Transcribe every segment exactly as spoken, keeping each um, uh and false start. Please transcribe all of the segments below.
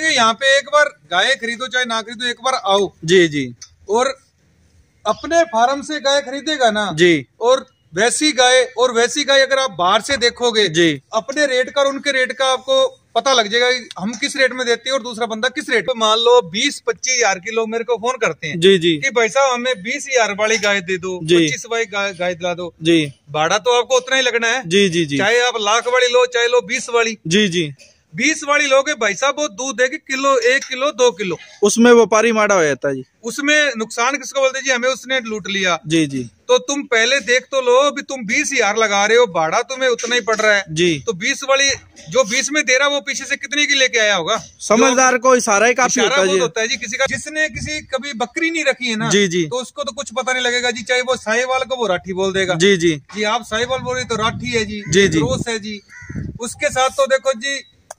बोलेंगे यहाँ पे एक बार गाय खरीदो चाहे ना खरीदो, एक बार आओ जी जी। और अपने फार्म से गाय खरीदेगा ना जी, और वैसी गाय और वैसी गाय अगर आप बाहर से देखोगे जी, अपने रेट का और उनके रेट का आपको पता लग जाएगा हम किस रेट में देते हैं और दूसरा बंदा किस रेट में। मान लो बीस पच्चीस हजार के लोग मेरे को फोन करते हैं जी जी कि भाई साहब हमें बीस हजार वाली गाय दे दो, पच्चीस वाली गाय गाय दिला दो जी। भाड़ा तो आपको उतना ही लगना है जी जी जी। चाहे आप लाख वाली लो चाहे लो बीस वाली। जी जी। बीस वाली लोगे भाई साहब वो दूध देगी किलो, एक किलो दो किलो, उसमें व्यापारी माड़ा हो जाता है जी। उसमें नुकसान किसको बोलते जी, हमें उसने लूट लिया। जी जी। तो तुम पहले देख तो लो भी तुम बीस हजार लगा रहे हो, भाड़ा तुम्हें उतना ही पड़ रहा है जी। तो बीस वाली जो बीस में दे रहा है वो पीछे से कितने की लेके आया होगा। समझदार को इशारा ही काफी होता है जी। होता है जी किसी का, जिसने किसी कभी बकरी नहीं रखी है ना जी जी, तो उसको तो कुछ पता नहीं लगेगा जी, चाहे वो साहिवाल को वो राठी बोल देगा। जी जी जी आप साहिवाल बोल रहे तो राठी है जी, जी जी, क्रोस है जी। उसके साथ तो देखो जी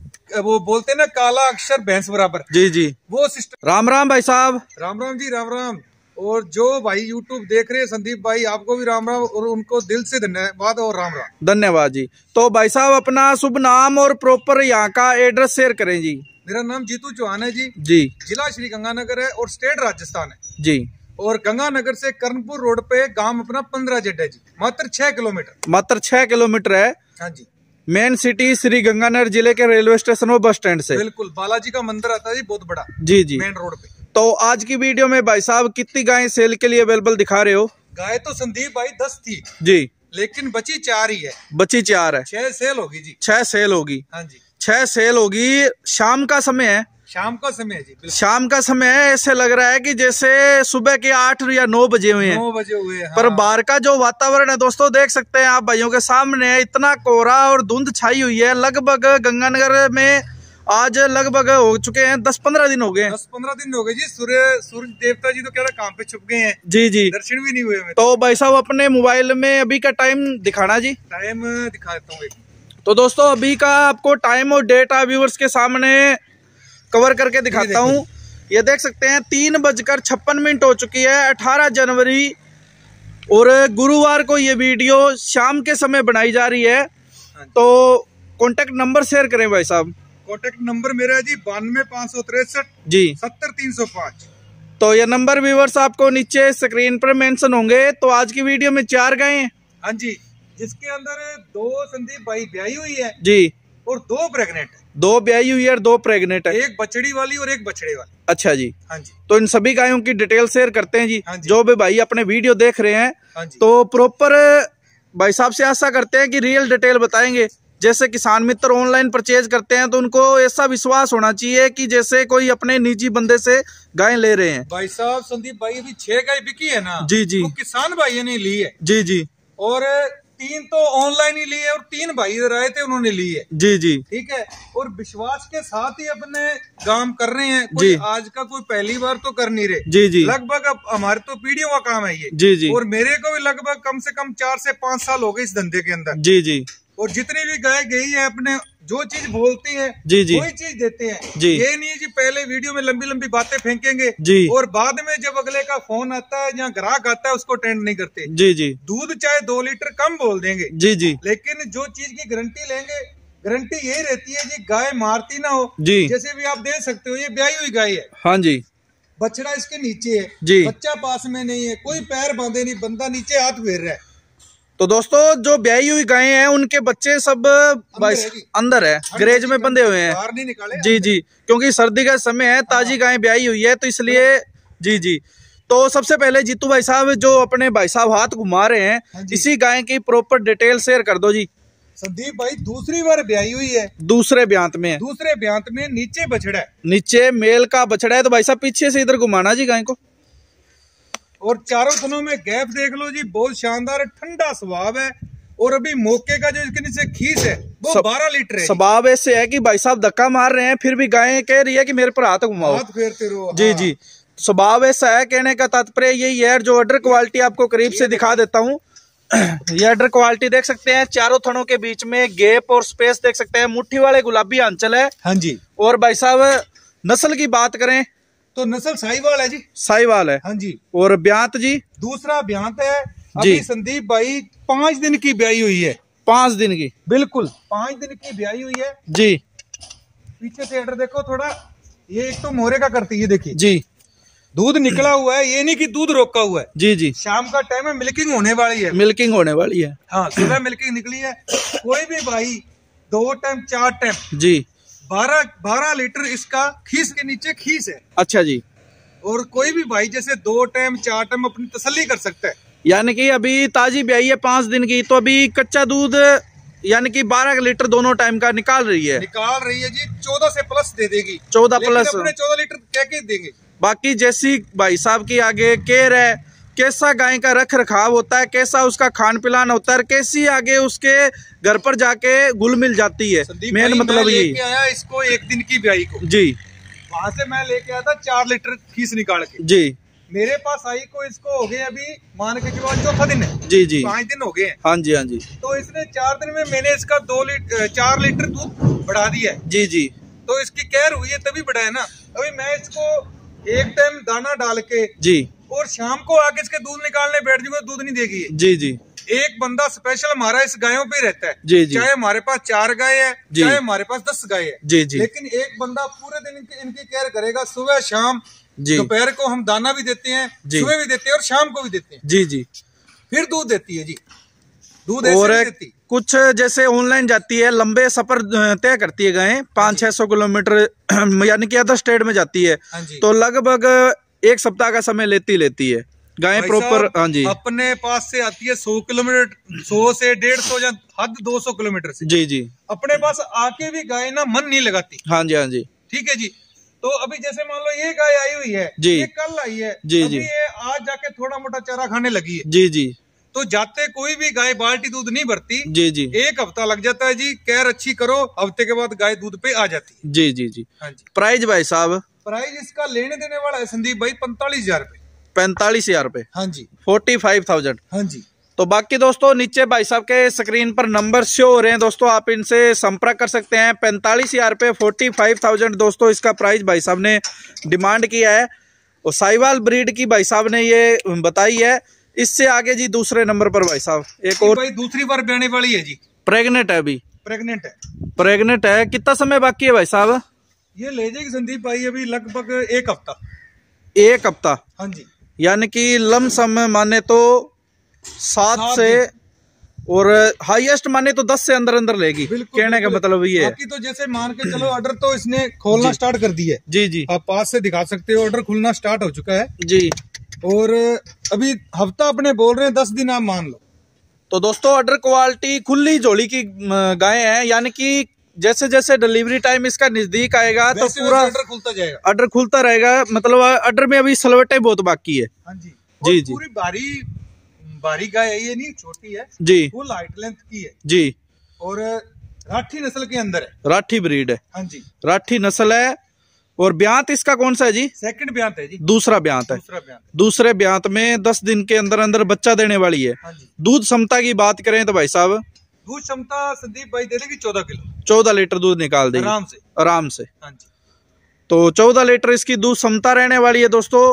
वो बोलते हैं ना काला अक्षर भैंस बराबर। जी जी। वो सिस्टम। राम राम भाई साहब। राम राम जी राम राम। और जो भाई यूट्यूब देख रहे हैं संदीप भाई आपको भी राम राम और उनको दिल से धन्यवाद और राम राम। धन्यवाद जी। तो भाई साहब अपना शुभ नाम और प्रॉपर यहाँ का एड्रेस शेयर करें जी। मेरा नाम जीतू चौहान है जी। जी। जिला श्री गंगानगर है और स्टेट राजस्थान है जी। और गंगानगर से कर्णपुर रोड पे गांव अपना पंद्रह जेड है जी, मात्र छह किलोमीटर। मात्र छह किलोमीटर है। हाँ जी। मेन सिटी श्री गंगानगर जिले के रेलवे स्टेशन और बस स्टैंड से बिल्कुल बालाजी का मंदिर आता है जी बहुत बड़ा। जी जी। मेन रोड पे। तो आज की वीडियो में भाई साहब कितनी गायें सेल के लिए अवेलेबल दिखा रहे हो? गाय तो संदीप भाई दस थी जी, लेकिन बची चार ही है। बची चार है। छह सेल होगी जी। छह सेल होगी। हाँ जी। छह सेल होगी। शाम का समय है। शाम का समय है जी। शाम का समय है। ऐसे लग रहा है कि जैसे सुबह के आठ या नौ बजे हुए हैं। नौ बजे हुए हैं। पर हाँ। बाहर का जो वातावरण है दोस्तों देख सकते हैं आप भाइयों के सामने, इतना कोहरा और धुंध छाई हुई है। लगभग गंगानगर में आज लगभग हो चुके हैं दस पंद्रह दिन हो गए। दस पंद्रह दिन हो गए जी। सूर्य सूर्य देवता जी तो क्या काम पे छुप गए हैं। जी जी। दर्शन भी नहीं हुए हमें। तो भाई साहब अपने मोबाइल में अभी का टाइम दिखाना जी। टाइम दिखा देता हूँ। तो दोस्तों अभी का आपको टाइम और डेट व्यूअर्स के सामने कवर करके दिखाता हूँ। ये देख सकते हैं तीन बजकर छप्पन मिनट हो चुकी है, अठारह जनवरी और गुरुवार को ये वीडियो शाम के समय बनाई जा रही है। तो कॉन्टेक्ट नंबर शेयर करें भाई साहब। कॉन्टेक्ट नंबर मेरा है जी बानवे पाँच सौ तिरसठ जी सत्तर तीन सौ पाँच। तो ये नंबर व्यूअर्स आपको नीचे स्क्रीन पर मेंशन होंगे। तो आज की वीडियो में चार गायें हैं। हाँ जी, जिसके अंदर दो संदीप भाई ब्याही हुई है जी और दो प्रेग्नेंट है। दो ब्याही हुई है और दो प्रेग्नेंट है। एक बछड़ी वाली और एक बछड़े वाली। अच्छा जी। हाँ जी। तो इन सभी गायों की डिटेल शेयर करते हैं जी। हाँ जी। जो भी भाई अपने वीडियो देख रहे हैं हाँ जी। तो प्रॉपर भाई साहब से आशा करते हैं कि रियल डिटेल बताएंगे। जैसे किसान मित्र ऑनलाइन परचेज करते हैं तो उनको ऐसा विश्वास होना चाहिए कि जैसे कोई अपने निजी बंदे से गाय ले रहे हैं। भाई साहब संदीप भाई अभी छह गाय बिकी है ना। जी जी। वो किसान भाई ने ली है। जी जी। और तीन तो ऑनलाइन ही ली है और तीन भाई इधर आए थे उन्होंने ली है। जी जी। ठीक है। और विश्वास के साथ ही अपने काम कर रहे हैं। कोई आज का कोई पहली बार तो कर नहीं रहे। जी जी। लगभग अब हमारे तो पीढ़ियों का काम है ये। जी जी। और मेरे को भी लगभग कम से कम चार से पांच साल हो गए इस धंधे के अंदर। जी जी। और जितनी भी गाय गई है अपने जो चीज बोलती है जी जी वही चीज देते हैं जी। ये नहीं जी पहले वीडियो में लंबी लंबी बातें फेंकेंगे जी और बाद में जब अगले का फोन आता है या ग्राहक आता है उसको अटेंड नहीं करते। जी जी। दूध चाहे दो लीटर कम बोल देंगे जी जी। लेकिन जो चीज की गारंटी लेंगे गारंटी यही रहती है जी गाय मारती ना हो जी। जैसे भी आप देख सकते हो ये ब्याही हुई गाय है। हाँ जी। बछड़ा इसके नीचे है जी। बच्चा पास में नहीं है, कोई पैर बांधे नहीं, बंदा नीचे हाथ फेर रहा है। तो दोस्तों जो ब्याही हुई गायें हैं उनके बच्चे सब अंदर है, गैरेज में बंधे हुए हैं। बाहर नहीं निकाले। जी जी। क्योंकि सर्दी का समय है, ताजी गायें ब्याही हुई है तो इसलिए। जी जी। तो सबसे पहले जीतू भाई साहब जो अपने भाई साहब हाथ घुमा रहे हैं इसी गाय की प्रॉपर डिटेल शेयर कर दो जी। संदीप भाई दूसरी बार ब्याही हुई है। दूसरे ब्यांत में। दूसरे ब्यांत में नीचे बछड़ा है। नीचे मेल का बछड़ा है। तो भाई साहब पीछे से इधर घुमाना जी गाय को। और चारों थनों में गैप देख लो जी, बहुत शानदार ठंडा स्वभाव है। और अभी मौके का जो इसके नीचे खीस है वो बारह लीटर है। स्वभाव ऐसे है कि भाई साहब धक्का मार रहे हैं फिर भी गाय कह रही है कि मेरे पर हाथ घुमाओ, हाथ फेरते रहो। जी हाँ। जी। स्वभाव ऐसा है, कहने का तात्पर्य यही है। जो अडर क्वालिटी आपको करीब से दिखा देता हूँ। ये अडर क्वालिटी देख सकते हैं, चारों थनों के बीच में गैप और स्पेस देख सकते हैं। मुट्ठी वाले गुलाबी आंचल है। हाँ जी। और भाई साहब नस्ल की बात करें तो नस्ल साहिवाल है जी। साहिवाल है। हाँ जी। और ब्यांत जी दूसरा ब्यांत है। अभी संदीप भाई पांच दिन की ब्याही हुई है। पांच दिन की। बिल्कुल पांच दिन की ब्याही हुई है। जी। पीछे से एडर देखो थोड़ा। ये एक तो मोहरे का करती है, देखिए जी, दूध निकला हुआ है, ये नहीं कि दूध रोका हुआ है। जी जी, शाम का टाइम है, मिल्किंग होने वाली है, मिल्किंग होने वाली है। हाँ, सुबह मिल्किंग निकली है। कोई भी भाई दो टाइम चार टाइम जी, बारह बारह लीटर इसका खीस के नीचे खीस है। अच्छा जी। और कोई भी भाई जैसे दो टाइम चार टाइम अपनी तसल्ली कर सकता है। यानी कि अभी ताजी ब्याई है पांच दिन की, तो अभी कच्चा दूध यानी कि बारह लीटर दोनों टाइम का निकाल रही है। निकाल रही है जी, चौदह से प्लस दे देगी, चौदह प्लस, अपने चौदह लीटर क्या के देंगे। बाकी जैसी भाई साहब की आगे केयर है, कैसा गाय का रख रखाव होता है, कैसा उसका खान पिलान होता है, कैसी आगे उसके घर पर जाके घुल मिल जाती है। मेन मतलब ये आया इसको एक दिन की ब्याई को जी, वहां से मैं लेके आया था चार लीटर खीस निकाल के जी, मेरे पास आई को इसको हो गए अभी मान के चलो चौथा दिन है जी जी, पाँच दिन हो गए हैं। हाँ जी हाँ जी। तो इसने चार दिन में मैंने इसका दो लीटर चार लीटर दूध बढ़ा दिया है। जी जी, तो इसकी केयर हुई है तभी बढ़ा है ना। अभी मैं इसको एक टाइम दाना डाल के जी, और शाम को आके इसके दूध निकालने बैठ जाऊंगा, दूध नहीं देगी। जी जी, एक बंदा स्पेशल हमारा इस गायों पे रहता है। जी जी, चाहे हमारे पास चार गाय है, चाहे हमारे पास दस गाय है, जी जी, लेकिन एक बंदा पूरे दिन इनकी, इनकी केयर करेगा। सुबह शाम दोपहर को हम दाना भी देते हैं, सुबह भी देते हैं और शाम को भी देते हैं। जी जी, फिर दूध देती है जी, दूध ऐसे और देती। कुछ जैसे ऑनलाइन जाती है, लंबे सफर तय करती है गाय, पाँच छह सौ किलोमीटर यानी कि अदर स्टेट में जाती है, तो लगभग एक सप्ताह का समय लेती लेती है गाय प्रॉपर। हाँ जी, अपने पास से आती है सौ किलोमीटर, सौ से डेढ़ सौ या हद दो सौ किलोमीटर से। जी जी, अपने पास आके भी गाय ना मन नहीं लगाती। हाँ जी हाँ जी, ठीक है जी। तो अभी जैसे मान लो ये गाय आई हुई है जी, ये कल आई है जी, अभी जी, ये आज जाके थोड़ा मोटा चारा खाने लगी है जी जी। तो जाते कोई भी गाय बाल्टी दूध नहीं भरती जी जी, एक हफ्ता लग जाता है जी। केयर अच्छी करो, हफ्ते के बाद गाय दूध पे आ जाती है। जी जी जी, हाँ जी। प्राइस भाई साहब, प्राइस इसका लेने देने वाला है संदीप भाई पैंतालीस हजार रूपए पैंतालीस हजार रूपए हाँ जी, फोर्टी फाइव थाउजेंड हाँ जी। तो बाकी दोस्तों नीचे भाई साहब के स्क्रीन पर नंबर शो हो रहे हैं दोस्तों, आप इनसे संपर्क कर सकते हैं। पैंतालीस हजार रुपये फोर्टी फाइव थाउजेंड दोस्तों इसका प्राइस भाई साहब ने डिमांड किया है, और साहिवाल ब्रीड की भाई साहब ने ये बताई है। इससे आगे जी दूसरे नंबर पर भाई साहब एक और भाई दूसरी बार ब्याने वाली है जी, प्रेग्नेंट है, अभी प्रेग्नेंट है, प्रेग्नेंट है। कितना समय बाकी है भाई साहब? ये ले जाएगी संदीप भाई अभी लगभग एक हफ्ता, एक हफ्ता हाँ जी। यानी कि लम समय माने तो सात से और हाईएस्ट माने तो दस से अंदर अंदर लेगी। कहने का मतलब ये है। बाकी तो जैसे मान के चलो ऑर्डर तो इसने खोलना स्टार्ट कर दिया है जी जी, आप पास से दिखा सकते हो, ऑर्डर खुलना स्टार्ट हो चुका है जी। और अभी हफ्ता अपने बोल रहे हैं, दस दिन आप मान लो। तो दोस्तों ऑर्डर क्वालिटी खुली झोली की गाय है, यानी कि जैसे जैसे डिलीवरी टाइम इसका नजदीक आएगा तो पूरा ऑर्डर खुलता जाएगा, ऑर्डर खुलता रहेगा। मतलब ऑर्डर में अभी सलवटे बहुत बाकी है हाँ जी जी जी। पूरी भारी भारी गाय है, ये नहीं छोटी है जी, फुल हाइट लेंथ की है जी, और राठी नस्ल के अंदर है, राठी ब्रीड है हाँ जी, राठी नस्ल है। और ब्यांत इसका कौन सा है जी? सेकंड ब्यांत है जी, दूसरा ब्यांत है, दूसरा ब्यांत। दूसरे ब्यांत में दस दिन के अंदर अंदर बच्चा देने वाली है हाँ जी। दूध क्षमता की बात करें तो भाई साहब दूध क्षमता संदीप भाई दे देगी चौदह किलो, चौदह लीटर दूध निकाल देगी आराम से, आराम से हाँ जी। तो चौदह लीटर इसकी दूध क्षमता रहने वाली है दोस्तों।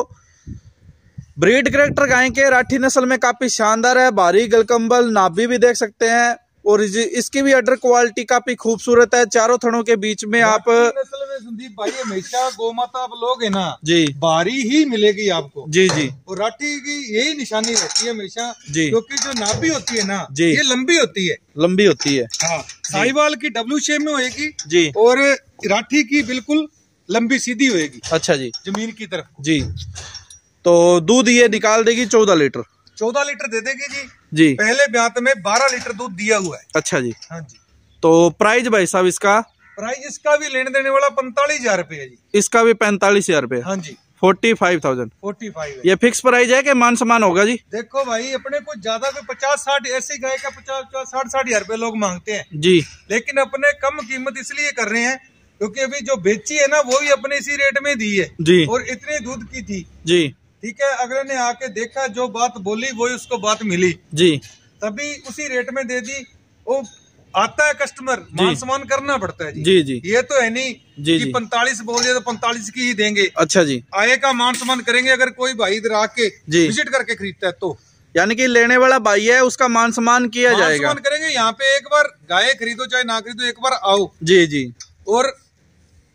ब्रीड कैरेक्टर गाय के राठी नस्ल में काफी शानदार है, भारी गलकंबल नाभि भी देख सकते हैं, और इसकी भी अडर क्वालिटी काफी खूबसूरत है। चारों थनों के बीच में आप नस्ल में संदीप भाई हमेशा गौमाता आप लोग है ना जी, भारी ही मिलेगी आपको जी जी। और राठी की यही निशानी रहती है हमेशा जी, क्योंकि जो नाभि होती है ना जी, ये लंबी होती है, लंबी होती है हाँ। साहिवाल की डब्ल्यू शेप में होएगी जी, और राठी की बिल्कुल लंबी सीधी होएगी अच्छा जी, जमीन की तरफ जी। तो दूध ये निकाल देगी चौदह लीटर, चौदह लीटर दे देगी जी जी। पहले ब्यांत में बारह लीटर दूध दिया हुआ है अच्छा जी हाँ जी। तो प्राइस भाई साहब इसका, प्राइस इसका भी लेने देने वाला पैंतालीस हजार रुपए है जी, इसका भी पैंतालीस हजार रुपए हाँ जी, forty five thousand forty five. ये फिक्स प्राइस है कि मान सम्मान होगा जी? देखो भाई अपने को ज्यादा तो पचास साठ ऐसी गाय का पचास साठ साठ हजार रुपए लोग मांगते हैं जी, लेकिन अपने कम कीमत इसलिए कर रहे हैं क्योंकि अभी जो बेची है ना वो भी अपने इसी रेट में दी है जी, और इतने दूध की थी जी। ठीक है, अगले ने आके देखा, जो बात बोली वही उसको बात मिली जी, तभी उसी रेट में दे दी। वो आता है कस्टमर, मान सम्मान करना पड़ता है जी जी जी। ये तो है नहीं जी कि पैंतालीस बोल दिया तो पैंतालीस की ही देंगे अच्छा जी, आएगा मान सम्मान करेंगे। अगर कोई भाई इधर आके विजिट करके खरीदता है तो यानी कि लेने वाला भाई है उसका मान सम्मान किया मान जाएगा, मान करेंगे। यहाँ पे एक बार गाय खरीदो चाहे ना खरीदो, एक बार आओ जी जी। और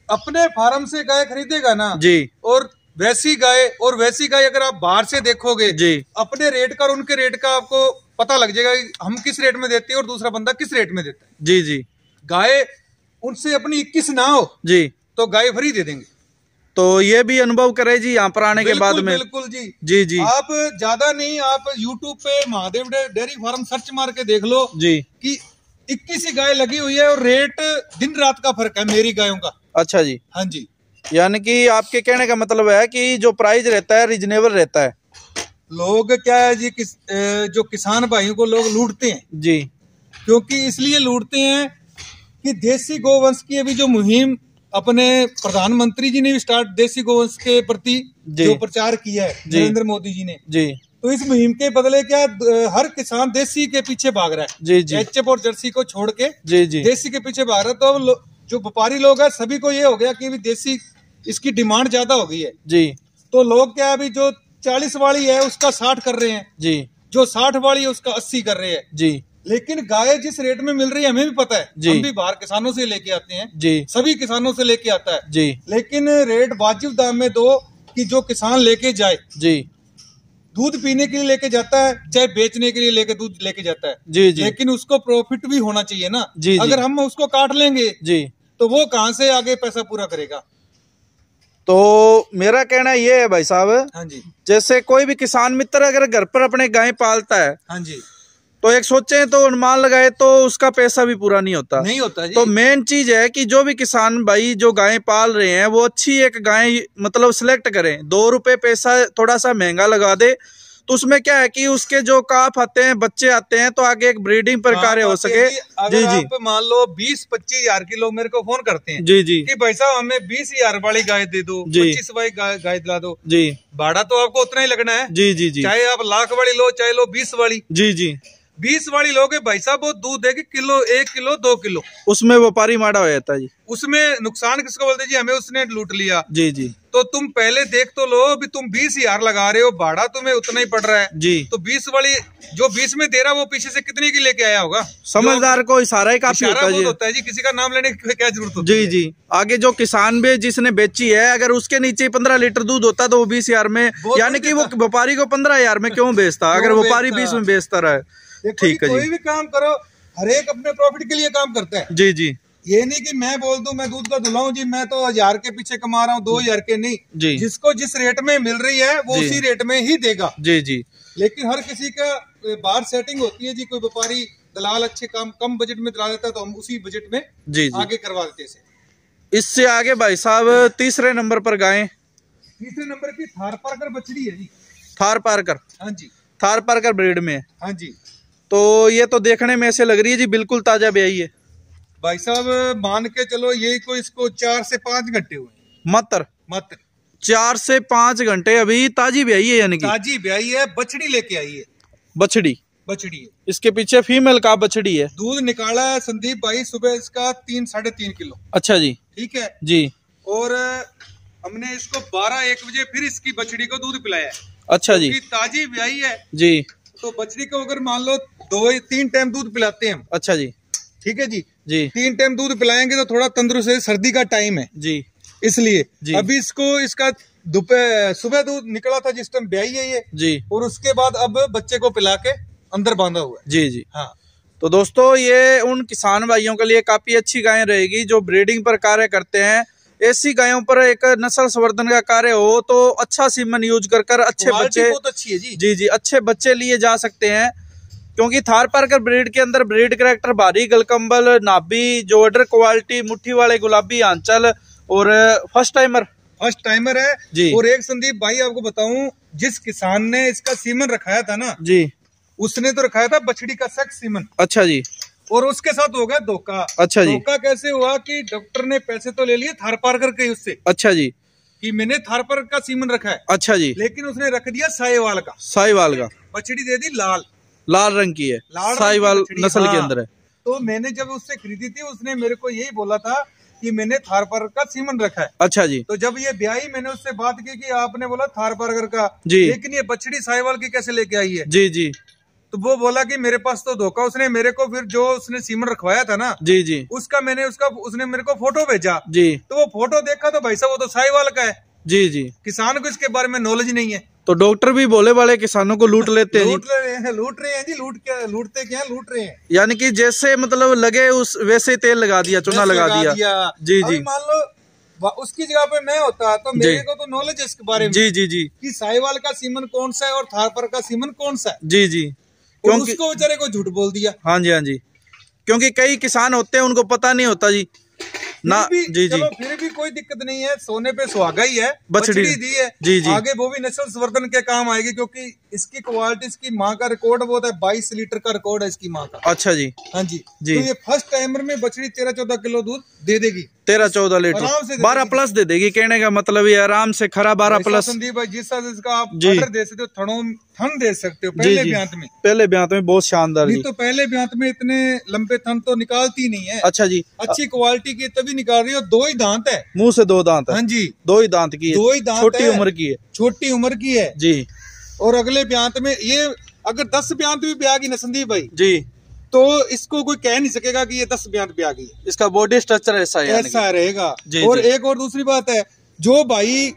अपने फार्म से गाय खरीदेगा ना जी, और वैसी गाय और वैसी गाय अगर आप बाहर से देखोगे जी, अपने रेट का और उनके रेट का आपको पता लग जाएगा हम किस रेट में देते हैं और दूसरा बंदा किस रेट में देता है। जी जी, गाय उनसे अपनी इक्कीस ना हो जी तो गाय फ्री दे देंगे। तो ये भी अनुभव करे जी यहाँ पर आने के बाद में। बिल्कुल जी जी जी, आप ज्यादा नहीं, आप यूट्यूब पे महादेव डेयरी फार्म सर्च मार के देख लो जी कि इक्कीस गाय लगी हुई है और रेट दिन रात का फर्क है मेरी गायों का। अच्छा जी, हाँ जी, यानी कि आपके कहने का मतलब है कि जो प्राइस रहता है रिजनेबल रहता है। लोग क्या है जी, किस, जो किसान भाइयों को लोग लूटते हैं जी, क्योंकि इसलिए लूटते हैं कि देसी गोवंश की अभी जो मुहिम अपने प्रधानमंत्री जी ने भी स्टार्ट देसी गोवंश के प्रति जो प्रचार किया है नरेंद्र मोदी जी ने जी, तो इस मुहिम के बदले क्या हर किसान देसी के पीछे भाग रहा है जी जी, एचएफ और जर्सी को छोड़ के जी जी देसी के पीछे भाग रहा है। तो अब जो व्यापारी लोग हैं सभी को ये हो गया कि देसी इसकी डिमांड ज्यादा हो गई है जी, तो लोग क्या अभी जो चालीस वाली है उसका साठ कर रहे हैं जी, जो साठ वाली है उसका अस्सी कर रहे हैं जी। लेकिन गाय जिस रेट में मिल रही है हमें भी पता है जी, हम भी बाहर किसानों से लेके आते हैं जी, सभी किसानों से लेके आता है जी, लेकिन रेट वाजिब दाम में दो कि जो किसान लेके जाए जी, दूध पीने के लिए लेके जाता है चाहे बेचने के लिए लेके दूध लेके जाता है जी जी, लेकिन उसको प्रॉफिट भी होना चाहिए ना जी, अगर हम उसको काट लेंगे जी तो वो कहाँ से आगे पैसा पूरा करेगा। तो मेरा कहना ये है भाई साहब, हाँ जी, जैसे कोई भी किसान मित्र अगर घर पर अपने गाय पालता है हाँ जी, तो एक सोचे तो अनुमान लगाए तो उसका पैसा भी पूरा नहीं होता नहीं होता जी। तो मेन चीज है कि जो भी किसान भाई जो गाय पाल रहे हैं वो अच्छी एक गाय मतलब सिलेक्ट करें। दो रुपए पैसा थोड़ा सा महंगा लगा दे तो उसमें क्या है कि उसके जो काफ आते हैं बच्चे आते हैं तो आगे एक ब्रीडिंग पर कार्य हो सके। जी जी, आप मान लो बीस पच्चीस हजार के लोग मेरे को फोन करते हैं जी जी कि भाई साहब हमें बीस हजार वाली गाय दे दो, पच्चीस वाली गाय दिला दो जी, भाड़ा तो आपको उतना ही लगना है जी जी जी, चाहे आप लाख वाली लो चाहे लो बीस वाली जी जी, बीस वाली लोगे भाई साहब वो दूध देगी किलो एक किलो दो किलो, उसमें व्यापारी माड़ा हो जाता है जी, उसमें नुकसान किसको बोलते जी, हमें उसने लूट लिया जी जी। तो तुम पहले देख तो लो भी तुम बीस हजार लगा रहे हो भाड़ा तुम्हें उतना ही पड़ रहा है जी, तो बीस वाली जो बीस में दे रहा वो पीछे से कितने की लेके आया होगा। समझदार को इशारा ही काफी होता है, होता है जी, किसी का नाम लेने की क्या जरूरत होती जी है। जी, आगे जो किसान भी जिसने बेची है अगर उसके नीचे पंद्रह लीटर दूध होता तो वो बीस हजार में, यानी कि वो व्यापारी को पंद्रह हजार में क्यों बेचता अगर व्यापारी बीस में बेचता रहे। ठीक है जी, कोई भी काम करो हर एक अपने प्रॉफिट के लिए काम करता है जी जी, ये नहीं कि मैं बोल दूं मैं दूध का धुलाऊं जी मैं तो हजार के पीछे कमा रहा हूँ दो हजार के नहीं जी, जिसको जिस रेट में मिल रही है वो उसी रेट में ही देगा जी जी। लेकिन हर किसी का बाहर सेटिंग होती है जी, कोई व्यापारी दलाल अच्छे काम कम बजट में दिला देता है तो हम उसी बजट में जी जी आगे करवा देते हैं। इससे आगे भाई साहब तीसरे नंबर पर गाय, तीसरे नंबर की थार पारकर बछड़ी है जी, थार पारकर हाँ जी, थार पारकर ब्रीड में हाँ जी। तो ये तो देखने में ऐसे लग रही है जी बिल्कुल ताजा ब्याई है भाई साहब, मान के चलो यही को इसको चार से पांच घंटे हुए मात्र मात्र चार से पांच घंटे अभी ताजी ब्याई है, यानी कि ताजी ब्याई है, बछड़ी लेके आई है, बछड़ी बछड़ी है, इसके पीछे फीमेल का बछड़ी है। दूध निकाला है संदीप भाई सुबह इसका तीन साढ़े तीन किलो। अच्छा जी, ठीक है जी, और हमने इसको बारह एक बजे फिर इसकी बछड़ी को दूध पिलाया है। अच्छा जी, ताजी ब्याई है जी, तो बछड़ी को अगर मान लो दो तीन टाइम दूध पिलाते हैं हम। अच्छा जी, ठीक है जी जी, तीन टाइम दूध पिलाएंगे तो थोड़ा तंदुरुस्त है, सर्दी का टाइम है जी, इसलिए जी। अभी इसको इसका दोपहर सुबह दूध निकला था जिस टाइम ब्याई है ये जी, और उसके बाद अब बच्चे को पिला के अंदर बांधा हुआ है जी जी। हाँ, तो दोस्तों ये उन किसान भाइयों के लिए काफी अच्छी गाय रहेगी जो ब्रीडिंग पर कार्य करते हैं। ऐसी गायों पर एक नस्ल संवर्धन का कार्य हो तो अच्छा सीमन यूज कर कर अच्छे बच्चे बहुत अच्छी है जी, जी जी, अच्छे बच्चे लिए जा सकते हैं। क्योंकि थार पारकर ब्रीड के अंदर ब्रीड कैरेक्टर भारी गलकंबल नाभि जो ऑर्डर क्वालिटी मुट्ठी वाले गुलाबी आंचल और फर्स्ट टाइमर फर्स्ट टाइमर है जी। और एक संदीप भाई आपको बताऊं, जिस किसान ने इसका सीमन रखाया था ना जी, उसने तो रखाया था बछड़ी का सेक्स सीमन। अच्छा जी, और उसके साथ हो गया धोखा। अच्छा जी, धोखा कैसे हुआ कि डॉक्टर ने पैसे तो ले लिए थार पारकर के उससे। अच्छा जी, कि मैंने थार पारकर का सीमन रखा है। अच्छा जी, लेकिन उसने रख दिया साहिवाल का। साहिवाल का बछड़ी दे दी लाल लाल रंग की है, साहिवाल नस्ल हाँ। के अंदर है। तो मैंने जब उससे खरीदी थी उसने मेरे को यही बोला था कि मैंने थार पारकर का सीमन रखा है। अच्छा जी, तो जब ये ब्याई मैंने उससे बात की कि आपने बोला थार पारकर का जी, लेकिन ये बछड़ी साहिवाल की कैसे लेके आई है जी जी, तो वो बोला कि मेरे पास तो धोखा, उसने मेरे को फिर जो उसने सीमन रखवाया था ना जी जी उसका मैंने उसका उसने मेरे को फोटो भेजा जी, तो वो फोटो देखा तो भाई साहब वो तो साहिवाल का है जी जी। किसान को इसके बारे में नॉलेज नहीं है। तो डॉक्टर भी बोले वाले किसानों को लूट लेते हैं। लूट रहे हैं लूट रहे हैं जी, लूट क्या लूटते क्या लूट रहे हैं, यानी कि जैसे मतलब लगे उस वैसे तेल लगा दिया, चूना लगा, लगा दिया, दिया। जी जी। मान लो उसकी जगह पे मैं होता तो मेरे को तो नॉलेज है इसके बारे में जी जी जी कि साहिवाल का सीमन कौन सा है और थारपर का सीमन कौन सा है। जी जी, क्योंकि उसको बेचारे को झूठ बोल दिया। हाँ जी हाँ जी, क्योंकि कई किसान होते हैं उनको पता नहीं होता जी ना। भी, जी जी, फिर भी कोई दिक्कत नहीं है, सोने पे सुहागा ही है, बछड़ी दी है जी जी। आगे वो भी नस्ल संवर्धन के काम आएगी क्योंकि इसकी क्वालिटी, इसकी माँ का रिकॉर्ड बहुत है, बाईस लीटर का रिकॉर्ड है इसकी माँ का। अच्छा जी, हाँ जी जी। तो ये फर्स्ट टाइमर में बछड़ी तेरह चौदह किलो दूध दे देगी, तेरह चौदह लीटर बारह प्लस दे देगी, कहने का मतलब ये आराम से खरा बारह प्लस। संदीप भाई जिस तरह इसका आप ऑर्डर दे सकते हो, थनों थन दे सकते हो पहले ब्यांत में, पहले ब्यांत में बहुत शानदार जी। तो पहले ब्यांत में इतने लंबे थन तो निकालती नहीं है। अच्छा जी, अच्छी क्वालिटी की तभी निकाल रही है, दो ही दांत है, मुंह से दो दांत है। हाँ जी, दो ही दांत की है, दो ही दांत, छोटी उम्र की है, छोटी उम्र की है जी। और अगले ब्यांत में ये अगर दस ब्यांत भी ब्यागी ना संदीप भाई जी, तो इसको कोई कह नहीं सकेगा कि ये दस ब्यांत ब्यागी है, इसका बॉडी स्ट्रक्चर ऐसा है, ऐसा रहेगा। जी, और जी। एक और दूसरी बात है, जो भाई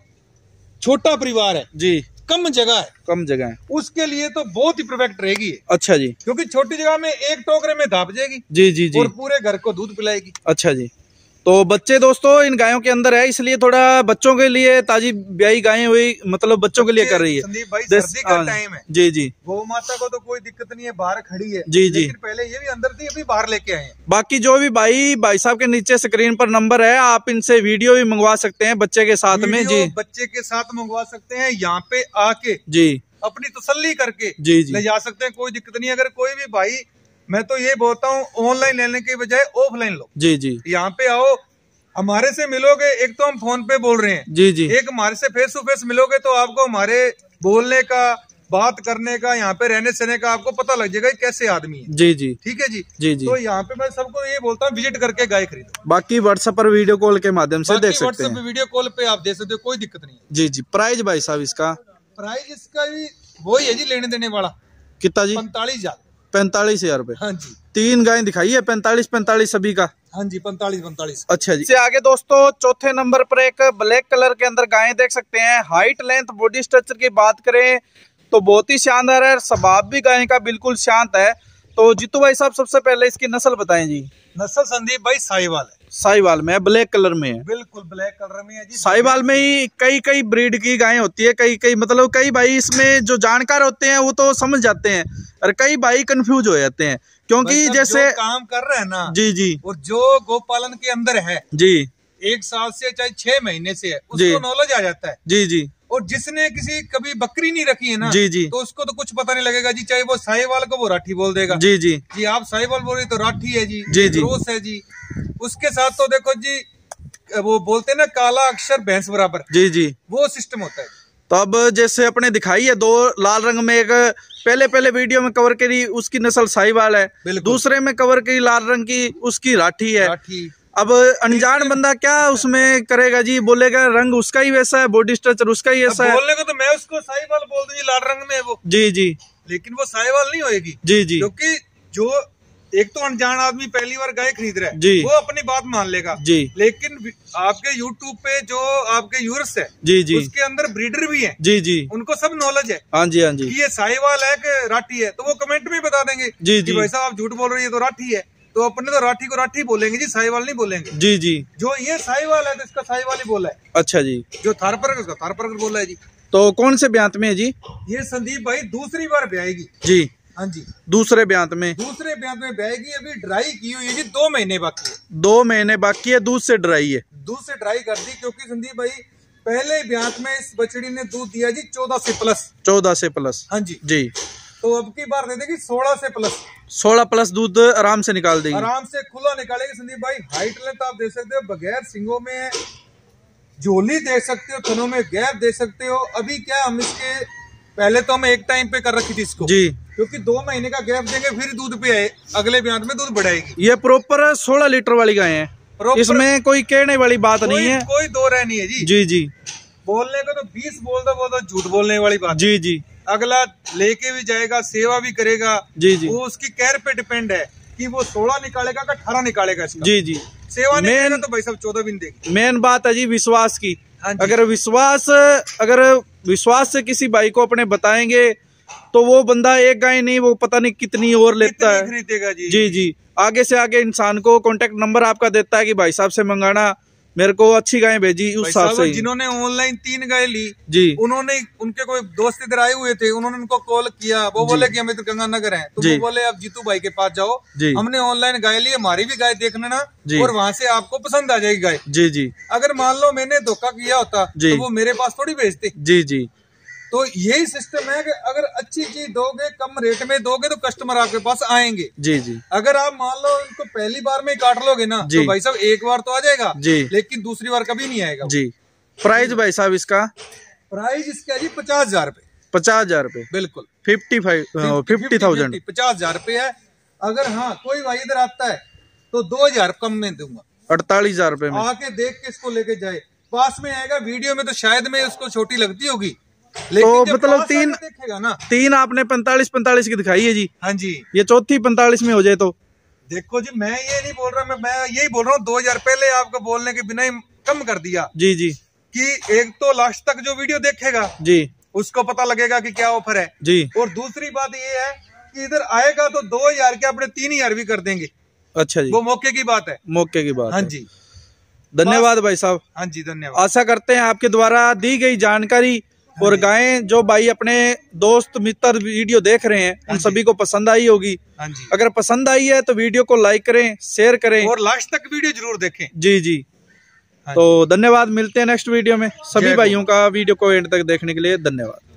छोटा परिवार है जी, कम जगह है, कम जगह है, उसके लिए तो बहुत ही परफेक्ट रहेगी। अच्छा जी, क्योंकि छोटी जगह में एक टोकरे में धाप जाएगी जी जी जी, और पूरे घर को दूध पिलाएगी। अच्छा जी। तो बच्चे दोस्तों इन गायों के अंदर है, इसलिए थोड़ा बच्चों के लिए ताजी ब्याई गायें हुई, मतलब बच्चों के लिए कर रही है। संदीप भाई सर्दी का टाइम है, जी जी, गौ माता को तो कोई दिक्कत नहीं है, बाहर खड़ी है जी जी, पहले ये भी अंदर थी अभी बाहर लेके आए हैं। बाकी जो भी भाई भाई साहब के नीचे स्क्रीन पर नंबर है, आप इनसे वीडियो भी मंगवा सकते हैं बच्चे के साथ में जी, बच्चे के साथ मंगवा सकते हैं, यहाँ पे आके जी अपनी तसल्ली करके जी जी ले जा सकते हैं, कोई दिक्कत नहीं। अगर कोई भी भाई, मैं तो ये बोलता हूँ ऑनलाइन लेने के बजाय ऑफलाइन लो। जी जी, यहाँ पे आओ, हमारे से मिलोगे, एक तो हम फोन पे बोल रहे हैं जी जी, एक हमारे से फेस टू फेस मिलोगे तो आपको हमारे बोलने का, बात करने का, यहाँ पे रहने सहने का आपको पता लग जाएगा कैसे आदमी है। जी जी, ठीक है जी जी जी। तो यहाँ पे मैं सबको ये बोलता हूँ विजिट करके गाय खरीदो। बाकी व्हाट्सएप पर वीडियो कॉल के माध्यम से देख सकते हैं, वीडियो कॉल पे आप देख सकते हो, कोई दिक्कत नहीं है। जी जी। प्राइस भाई साहब इसका? प्राइस इसका भी वही है जी, लेने देने वाला। कितना जी? पैंतालीस हजार पैंतालीस हजार रूपए। हाँ जी, तीन गाय दिखाई है, पैंतालीस पैंतालीस सभी का। हाँ जी, पैंतालीस पैंतालीस। अच्छा जी। से आगे दोस्तों चौथे नंबर पर एक ब्लैक कलर के अंदर गायें देख सकते हैं। हाइट लेंथ बॉडी स्ट्रक्चर की बात करें तो बहुत ही शानदार है, स्वभाव भी गाय का बिल्कुल शांत है। तो जीतू भाई साहब सबसे पहले इसकी नस्ल बताएं जी। नस्ल संदीप भाई साहिवाल है, साहिवाल में ब्लैक कलर में है, बिल्कुल ब्लैक कलर में है जी। साहिवाल में ही कई कई ब्रीड की गायें होती है, कई कई मतलब कई भाई इसमें जो जानकार होते हैं वो तो समझ जाते हैं और कई भाई कंफ्यूज हो जाते हैं, क्योंकि जैसे जो काम कर रहे हैं ना जी जी, और जो गोपालन के अंदर है जी, एक साल से चाहे छह महीने से है, उसको नॉलेज आ जाता है। जी जी। और जिसने किसी कभी बकरी नहीं रखी है ना जी जी, तो उसको तो कुछ पता नहीं लगेगा जी, चाहे वो साहिवाल को वो राठी बोल देगा। जी जी जी, आप साहिवाल बोल रहे तो राठी है जी, जी जी, क्रोस है जी। उसके साथ तो देखो जी वो बोलते हैं ना काला अक्षर भैंस बराबर, जी जी, वो सिस्टम होता है। तो अब जैसे अपने दिखाई है दो लाल रंग में, एक पहले पहले वीडियो में कवर करी उसकी नस्ल साहिवाल है, दूसरे में कवर करी लाल रंग की उसकी राठी है। राठी। अब अनजान बंदा क्या उसमें करेगा जी, बोलेगा रंग उसका ही वैसा है, बॉडी स्ट्रक्चर उसका ही ऐसा है। बोलने को तो मैं उसको साहिवाल बोल दूंगी, लाल रंग में है वो। जी जी, लेकिन वो साहिवाल नहीं होएगी। जी जी, क्योंकि जो एक तो अनजान आदमी पहली बार गाय खरीद रहा है जी, वो अपनी बात मान लेगा जी, लेकिन आपके यूट्यूब पे जो आपके व्यूअर्स है जी जी, उसके अंदर ब्रीडर भी है जी जी, उनको सब नॉलेज है। हाँ जी हाँ जी, कि ये साहिवाल है कि राठी है, तो वो कमेंट में बता देंगे जी जी, भाई साहब आप झूठ बोल रहे हैं, तो राठी है। तो अपने तो राठी को राठी बोलेंगे जी, साहिवाल नहीं बोलेंगे जी जी। जो ये साहिवाल है तो इसका साहिवाल ही बोला है। अच्छा जी। जो थारपरकर उसका थारपरकर बोला है जी। तो कौन से ब्यांत में है जी ये? संदीप भाई दूसरी बार ब्याएगी जी। हाँ जी, दूसरे ब्यांत में, दूसरे ब्यांत में ब्याएगी। अभी ड्राई की हुई है जी, दो महीने बाकी है। दो महीने बाकी है, दूध से ड्राई है, दूध से ड्राई कर दी। क्योंकि संदीप भाई पहले ब्यांत में इस बछड़ी ने दूध दिया जी चौदह से प्लस, चौदह से प्लस। हाँ जी जी। तो अब की बार दे देगी सोलह से प्लस, सोलह प्लस दूध आराम से निकाल देगी, आराम से खुला निकालेगी। संदीप भाई हाइट लेंथ आप देख सकते हो, बगैर सिंगों में झोली देख सकते हो, थनों में गैप देख सकते हो। अभी क्या हम इसके पहले तो हम एक टाइम पे कर रखी थी इसको जी, क्योंकि दो महीने का गैप देंगे फिर दूध पे आए, अगले ब्यांत में दूध बढ़ाएगी। ये प्रॉपर सोलह लीटर वाली गाय है, इसमें कोई कहने वाली बात नहीं है, कोई दो रह नहीं है जी जी जी। बोलने को तो बीस बोल दो, वो तो झूठ बोलने वाली बात जी जी। अगला लेके भी जाएगा, सेवा भी करेगा। जी जी। वो उसकी केयर पे डिपेंड है कि वो सोलह निकालेगा का अठारह निकालेगा इसका। जी जी। सेवा नहीं करेगा तो भाई साहब चौदह भी नहीं देगी। मेन बात है जी विश्वास की। अगर विश्वास अगर विश्वास से किसी भाई को अपने बताएंगे तो वो बंदा एक गाय नहीं, वो पता नहीं कितनी और लेता है, खरीदेगा। जी जी जी। आगे से आगे इंसान को कांटेक्ट नंबर आपका देता है कि भाई साहब से मंगाना, मेरे को अच्छी गाय भेजी उस हिसाब से। जिन्होंने ऑनलाइन तीन गाय ली जी, उन्होंने, उनके कोई दोस्त इधर आए हुए थे, उन्होंने उनको कॉल किया, वो बोले कि हम इधर गंगानगर हैं, तो वो बोले आप जीतू भाई के पास जाओ, हमने ऑनलाइन गाय ली, हमारी भी गाय देखना ना, और वहाँ से आपको पसंद आ जाएगी गाय। जी जी। अगर मान लो मैंने धोखा किया होता तो वो मेरे पास थोड़ी भेजते। जी जी। तो यही सिस्टम है कि अगर अच्छी चीज दोगे, कम रेट में दोगे तो कस्टमर आपके पास आएंगे। जी जी। अगर आप मान लो उनको पहली बार में ही काट लोगे ना तो भाई साहब एक बार तो आ जाएगा जी, लेकिन दूसरी बार कभी नहीं आएगा जी। प्राइस भाई साहब इसका? प्राइस इसका जी पचास हजार रूपए। पचास हजार रूपए बिल्कुल। फिफ्टी फाइव फिफ्टी थाउजेंड पचास हजार रूपए है। अगर हाँ कोई भाई इधर आता है तो दो हजार कम में दूंगा, अड़तालीस हजार रूपए में। आके देख के इसको लेके जाए, पास में आएगा। वीडियो में तो शायद में उसको छोटी लगती होगी, तो मतलब तीन देखेगा ना, तीन आपने पैंतालीस पैंतालीस की दिखाई है जी। हाँ जी। ये चौथी पैंतालीस में हो जाए तो देखो जी, मैं ये नहीं बोल रहा, मैं मैं यही बोल रहा हूँ दो हजार पहले आपको बोलने के बिना ही कम कर दिया। जी जी। कि एक तो लास्ट तक जो वीडियो देखेगा जी उसको पता लगेगा कि क्या ऑफर है जी। और दूसरी बात ये है कि इधर आएगा तो दो हजार के अपने तीन हजार भी कर देंगे। अच्छा जी, वो मौके की बात है। मौके की बात। हाँ जी। धन्यवाद भाई साहब। हाँ जी धन्यवाद। आशा करते हैं आपके द्वारा दी गई जानकारी और गायें जो भाई अपने दोस्त मित्र वीडियो देख रहे हैं उन सभी को पसंद आई होगी। हाँ जी। अगर पसंद आई है तो वीडियो को लाइक करें, शेयर करें और लास्ट तक वीडियो जरूर देखें। जी जी। हाँ तो धन्यवाद, मिलते हैं नेक्स्ट वीडियो में। सभी भाइयों का वीडियो को एंड तक देखने के लिए धन्यवाद।